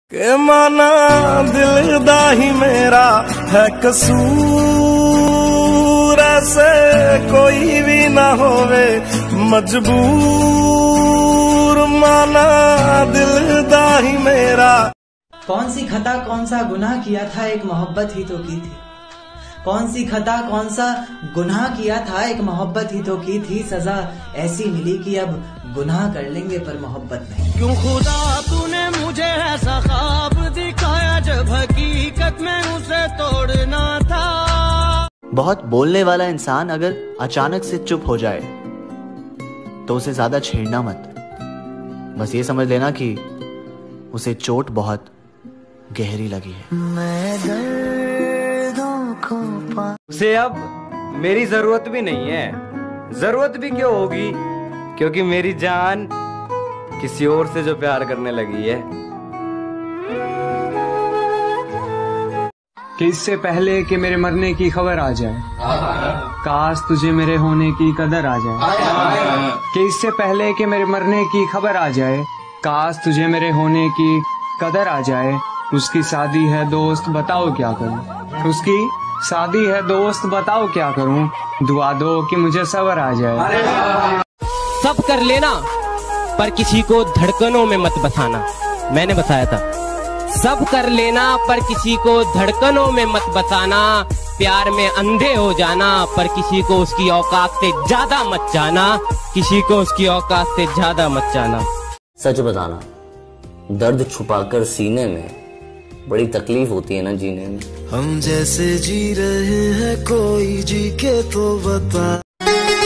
के माना दिल दा ही मेरा है कसूर, ऐसे कोई भी ना होवे मजबूर, माना दिल दा ही मेरा। कौन सी खता कौन सा गुनाह किया था, एक मोहब्बत ही तो की थी। कौन सी खता कौन सा गुनाह किया था, एक मोहब्बत ही तो की थी। सजा ऐसी मिली कि अब गुनाह कर लेंगे पर मोहब्बत नहीं। क्यों खुदा तूने मुझे ऐसा ख्वाब दिखाया जब हकीकत में उसे तोड़ना था। बहुत बोलने वाला इंसान अगर अचानक से चुप हो जाए तो उसे ज्यादा छेड़ना मत, बस ये समझ लेना कि उसे चोट बहुत गहरी लगी है। उसे अब मेरी जरूरत भी नहीं है, जरूरत भी क्यों होगी, क्योंकि मेरी जान किसी और से जो प्यार करने लगी है। कि इससे पहले कि मेरे मरने की खबर आ जाए, काश तुझे मेरे होने की कदर आ जाए। कि इससे पहले कि मेरे मरने की खबर आ जाए, काश तुझे मेरे होने की कदर आ जाए। उसकी शादी है दोस्त बताओ क्या करूं, उसकी शादी है दोस्त बताओ क्या करूं। दुआ दो कि मुझे सब्र आ जाए। सब कर लेना पर किसी को धड़कनों में मत बसाना। मैंने बताया था सब कर लेना पर किसी को धड़कनों में मत बसाना। प्यार में अंधे हो जाना पर किसी को उसकी औकात से ज्यादा मत जाना। किसी को उसकी औकात से ज्यादा मत जाना। सच बताना, दर्द छुपाकर सीने में बड़ी तकलीफ होती है ना जीने में। हम जैसे जी रहे हैं कोई जी के तो बता।